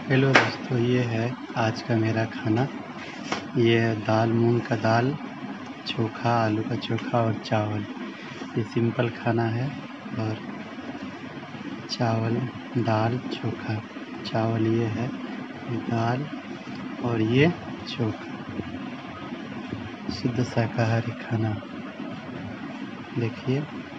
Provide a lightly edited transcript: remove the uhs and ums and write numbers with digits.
Hello दोस्तों, ये है आज का मेरा खाना। ये है दाल, मूंग का दाल, चोखा, आलू का चोखा और चावल। ये सिंपल खाना है। और चावल, दाल, चोखा, चावल ये है, ये दाल और ये चोखा। शुद्ध शाकाहारी खाना। देखिए।